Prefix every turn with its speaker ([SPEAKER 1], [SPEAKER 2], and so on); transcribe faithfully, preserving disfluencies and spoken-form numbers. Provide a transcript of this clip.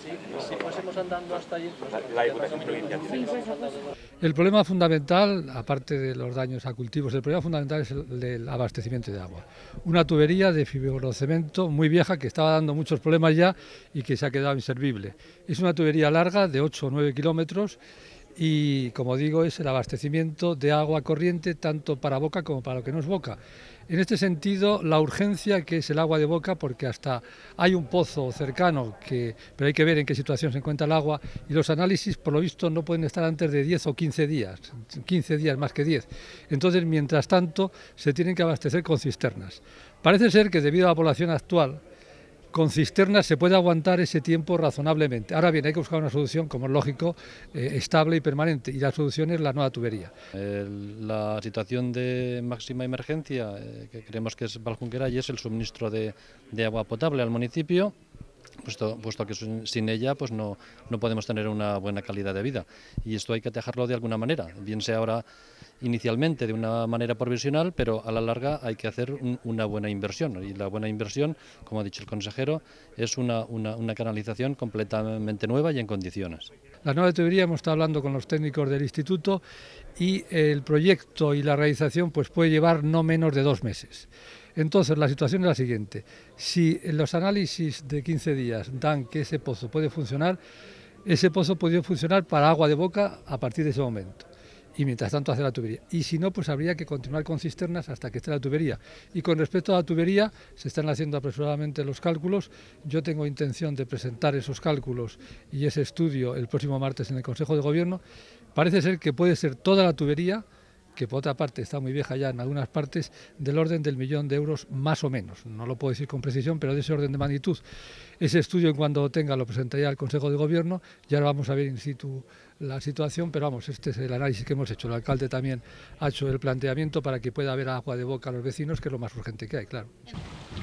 [SPEAKER 1] Si fuésemos andando hasta allí, pues,
[SPEAKER 2] la Diputación Provincial.
[SPEAKER 3] El problema fundamental, aparte de los daños a cultivos, el problema fundamental es el del abastecimiento de agua. Una tubería de fibrocemento muy vieja que estaba dando muchos problemas ya y que se ha quedado inservible. Es una tubería larga de ocho o nueve kilómetros y, como digo, es el abastecimiento de agua corriente tanto para boca como para lo que no es boca. En este sentido, la urgencia que es el agua de boca, porque hasta hay un pozo cercano, que, pero hay que ver en qué situación se encuentra el agua, y los análisis, por lo visto, no pueden estar antes de diez o quince días, quince días más que diez. Entonces, mientras tanto, se tienen que abastecer con cisternas. Parece ser que debido a la población actual, con cisternas se puede aguantar ese tiempo razonablemente. Ahora bien, hay que buscar una solución, como es lógico, eh, estable y permanente, y la solución es la nueva tubería.
[SPEAKER 4] El, la situación de máxima emergencia, eh, que creemos que es Valjunquera, y es el suministro de, de agua potable al municipio, puesto, puesto que sin ella pues no, no podemos tener una buena calidad de vida. Y esto hay que atajarlo de alguna manera, bien sea ahora inicialmente de una manera provisional, pero a la larga hay que hacer un, una buena inversión. Y la buena inversión, como ha dicho el consejero, es una, una, una canalización completamente nueva y en condiciones.
[SPEAKER 3] La nueva tubería, hemos estado hablando con los técnicos del instituto y el proyecto y la realización pues puede llevar no menos de dos meses. Entonces, la situación es la siguiente: si los análisis de quince días dan que ese pozo puede funcionar, ese pozo puede funcionar para agua de boca a partir de ese momento. Y mientras tanto hacer la tubería. Y si no, pues habría que continuar con cisternas hasta que esté la tubería. Y con respecto a la tubería, se están haciendo apresuradamente los cálculos. Yo tengo intención de presentar esos cálculos y ese estudio el próximo martes en el Consejo de Gobierno. Parece ser que puede ser toda la tubería, que por otra parte está muy vieja ya en algunas partes, del orden del millón de euros más o menos. No lo puedo decir con precisión, pero de ese orden de magnitud. Ese estudio, en cuanto lo tenga, lo presentaría al Consejo de Gobierno. Ya vamos a ver in situ la situación, pero vamos, este es el análisis que hemos hecho. El alcalde también ha hecho el planteamiento para que pueda haber agua de boca a los vecinos, que es lo más urgente que hay, claro.